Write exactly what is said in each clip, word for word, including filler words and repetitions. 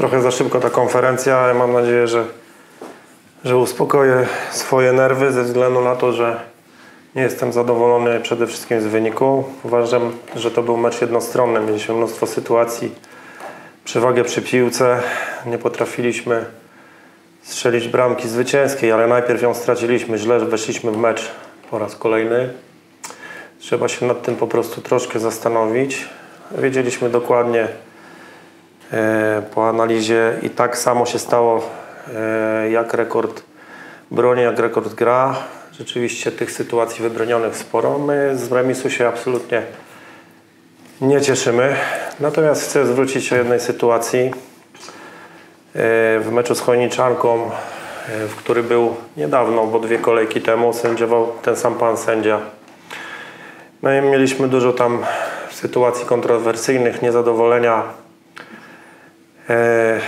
trochę za szybko ta konferencja. Ja mam nadzieję, że, że uspokoję swoje nerwy ze względu na to, że nie jestem zadowolony przede wszystkim z wyniku. Uważam, że to był mecz jednostronny. Mieliśmy mnóstwo sytuacji, przewagę przy piłce. Nie potrafiliśmy strzelić bramki zwycięskiej, ale najpierw ją straciliśmy. Źle weszliśmy w mecz po raz kolejny. Trzeba się nad tym po prostu troszkę zastanowić. Wiedzieliśmy dokładnie e, po analizie i tak samo się stało e, jak rekord broni, jak rekord gra. Rzeczywiście tych sytuacji wybronionych sporo. My z remisu się absolutnie nie cieszymy. Natomiast chcę zwrócić się o jednej sytuacji e, w meczu z Chojniczanką, e, w który był niedawno, bo dwie kolejki temu sędziował ten sam pan sędzia. No i mieliśmy dużo tam sytuacji kontrowersyjnych, niezadowolenia. E,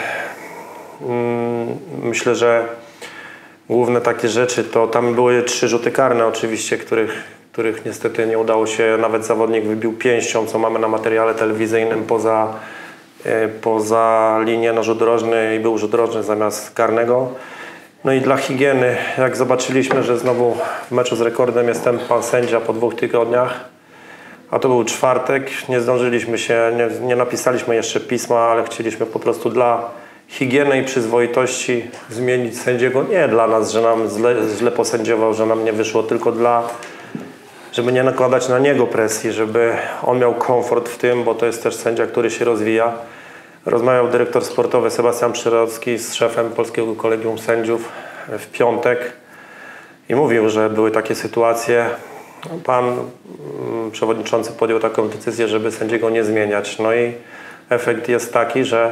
mm, myślę, że główne takie rzeczy to tam były trzy rzuty karne oczywiście, których, których niestety nie udało się, nawet zawodnik wybił pięścią, co mamy na materiale telewizyjnym poza, e, poza linię na rzut rożny i był rzut rożny zamiast karnego. No i dla higieny, jak zobaczyliśmy, że znowu w meczu z rekordem jest ten pan sędzia po dwóch tygodniach, a to był czwartek, nie zdążyliśmy się, nie, nie napisaliśmy jeszcze pisma, ale chcieliśmy po prostu dla higieny i przyzwoitości zmienić sędziego. Nie dla nas, że nam źle, źle posędziował, że nam nie wyszło, tylko dla, żeby nie nakładać na niego presji, żeby on miał komfort w tym, bo to jest też sędzia, który się rozwija. Rozmawiał dyrektor sportowy Sebastian Przyrodzki z szefem Polskiego Kolegium Sędziów w piątek i mówił, że były takie sytuacje. Pan mm, przewodniczący podjął taką decyzję, żeby sędziego nie zmieniać. No i efekt jest taki, że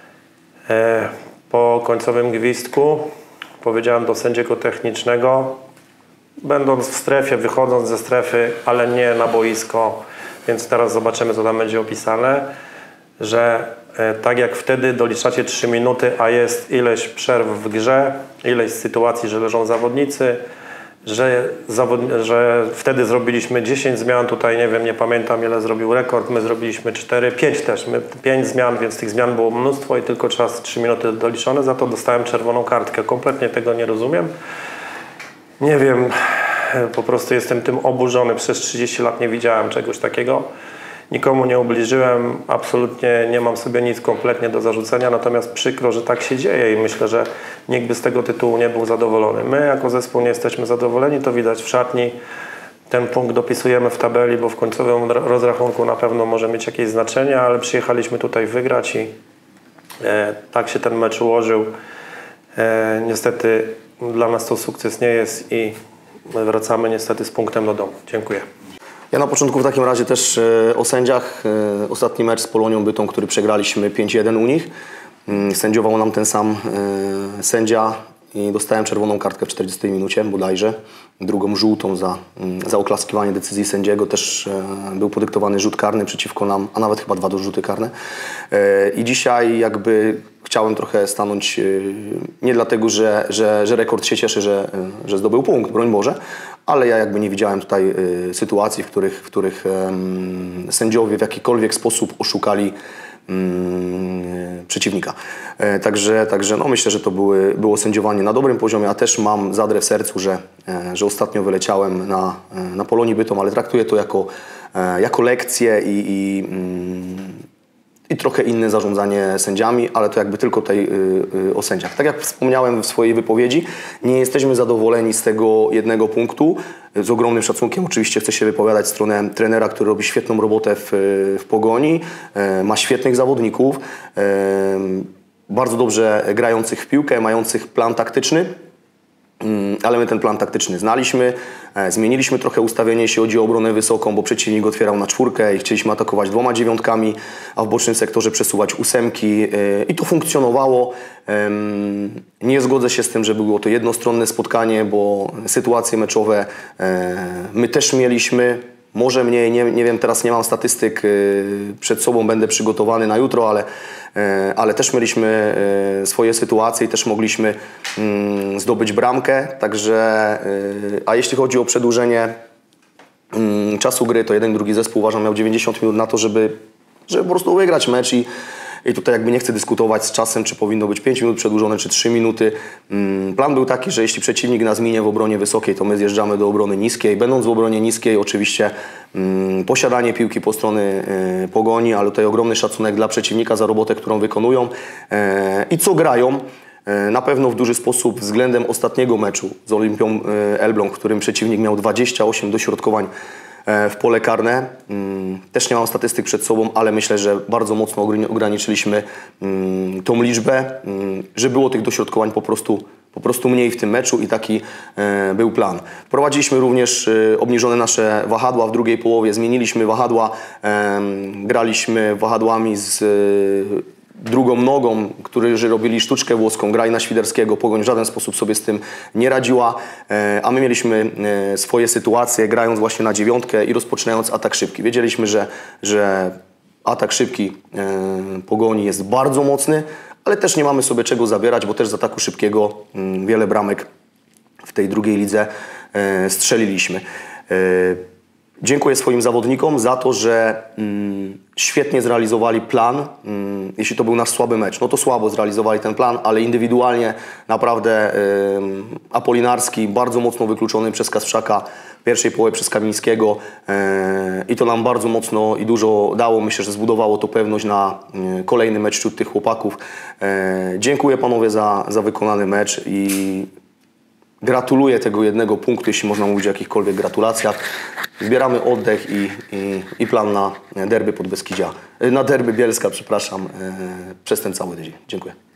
e, po końcowym gwizdku powiedziałem do sędziego technicznego, będąc w strefie, wychodząc ze strefy, ale nie na boisko, więc teraz zobaczymy, co tam będzie opisane, że e, tak jak wtedy doliczacie trzy minuty, a jest ileś przerw w grze, ileś sytuacji, że leżą zawodnicy, Że, że wtedy zrobiliśmy dziesięć zmian, tutaj nie wiem, nie pamiętam ile zrobił rekord, my zrobiliśmy cztery, pięć też, my pięć zmian, więc tych zmian było mnóstwo i tylko czas trzy minuty doliczone, za to dostałem czerwoną kartkę. Kompletnie tego nie rozumiem. Nie wiem, po prostu jestem tym oburzony, przez trzydzieści lat nie widziałem czegoś takiego. Nikomu nie ubliżyłem, absolutnie nie mam sobie nic kompletnie do zarzucenia, natomiast przykro, że tak się dzieje i myślę, że nikt by z tego tytułu nie był zadowolony. My jako zespół nie jesteśmy zadowoleni, to widać w szatni. Ten punkt dopisujemy w tabeli, bo w końcowym rozrachunku na pewno może mieć jakieś znaczenie, ale przyjechaliśmy tutaj wygrać i e, tak się ten mecz ułożył. E, niestety dla nas to sukces nie jest i wracamy niestety z punktem do domu. Dziękuję. Ja na początku w takim razie też e, o sędziach. E, ostatni mecz z Polonią Bytom, który przegraliśmy pięć jeden u nich. E, sędziował nam ten sam e, sędzia i dostałem czerwoną kartkę w czterdziestej minucie bodajże. Drugą żółtą za, za oklaskiwanie decyzji sędziego. Też e, był podyktowany rzut karny przeciwko nam, a nawet chyba dwa rzuty karne. E, I dzisiaj jakby chciałem trochę stanąć, e, nie dlatego, że, że, że rekord się cieszy, że, że zdobył punkt, broń Boże, ale ja jakby nie widziałem tutaj e, sytuacji, w których, w których e, sędziowie w jakikolwiek sposób oszukali przeciwnika. Także, także no myślę, że to były, było sędziowanie na dobrym poziomie, a też mam zadrę w sercu, że, że ostatnio wyleciałem na, na Polonii Bytom, ale traktuję to jako, jako lekcję i, i, i trochę inne zarządzanie sędziami, ale to jakby tylko tutaj o sędziach. Tak jak wspomniałem w swojej wypowiedzi, nie jesteśmy zadowoleni z tego jednego punktu. Z ogromnym szacunkiem oczywiście chcę się wypowiadać w stronę trenera, który robi świetną robotę w, w Pogoni, e, ma świetnych zawodników, e, bardzo dobrze grających w piłkę, mających plan taktyczny, mm, ale my ten plan taktyczny znaliśmy, e, zmieniliśmy trochę ustawienie, jeśli chodzi o obronę wysoką, bo przeciwnik otwierał na czwórkę i chcieliśmy atakować dwoma dziewiątkami, a w bocznym sektorze przesuwać ósemki e, i to funkcjonowało. Nie zgodzę się z tym, że było to jednostronne spotkanie, bo sytuacje meczowe my też mieliśmy, może mniej, nie, nie wiem, teraz nie mam statystyk przed sobą, będę przygotowany na jutro, ale, ale też mieliśmy swoje sytuacje i też mogliśmy zdobyć bramkę, także, a jeśli chodzi o przedłużenie czasu gry, to jeden i drugi zespół uważam miał dziewięćdziesiąt minut na to, żeby, żeby po prostu wygrać mecz i i tutaj jakby nie chcę dyskutować z czasem, czy powinno być pięć minut przedłużone, czy trzy minuty. Plan był taki, że jeśli przeciwnik nas minie w obronie wysokiej, to my zjeżdżamy do obrony niskiej. Będąc w obronie niskiej, oczywiście mm, posiadanie piłki po stronie y, Pogoni, ale tutaj ogromny szacunek dla przeciwnika za robotę, którą wykonują e, i co grają. Na pewno w duży sposób względem ostatniego meczu z Olimpią Elbląg, w którym przeciwnik miał dwadzieścia osiem dośrodkowań w pole karne. Też nie mam statystyk przed sobą, ale myślę, że bardzo mocno ograniczyliśmy tą liczbę, że było tych dośrodkowań po prostu, po prostu mniej w tym meczu i taki był plan. Wprowadziliśmy również obniżone nasze wahadła w drugiej połowie, zmieniliśmy wahadła, graliśmy wahadłami z drugą nogą, którzy robili sztuczkę włoską, grali na Świderskiego. Pogoń w żaden sposób sobie z tym nie radziła, a my mieliśmy swoje sytuacje, grając właśnie na dziewiątkę i rozpoczynając atak szybki. Wiedzieliśmy, że, że atak szybki Pogoni jest bardzo mocny, ale też nie mamy sobie czego zabierać, bo też z ataku szybkiego wiele bramek w tej drugiej lidze strzeliliśmy. Dziękuję swoim zawodnikom za to, że mm, świetnie zrealizowali plan. Mm, jeśli to był nasz słaby mecz, no to słabo zrealizowali ten plan, ale indywidualnie naprawdę y, Apolinarski bardzo mocno wykluczony przez Kasprzaka, w pierwszej połowie przez Kamińskiego y, i to nam bardzo mocno i dużo dało. Myślę, że zbudowało to pewność na y, kolejny mecz wśród tych chłopaków. Y, dziękuję panowie za, za wykonany mecz i gratuluję tego jednego punktu, jeśli można mówić o jakichkolwiek gratulacjach. Zbieramy oddech i, i, i plan na derby Podbeskidzia, na derby Bielska, przepraszam, przez ten cały tydzień. Dziękuję.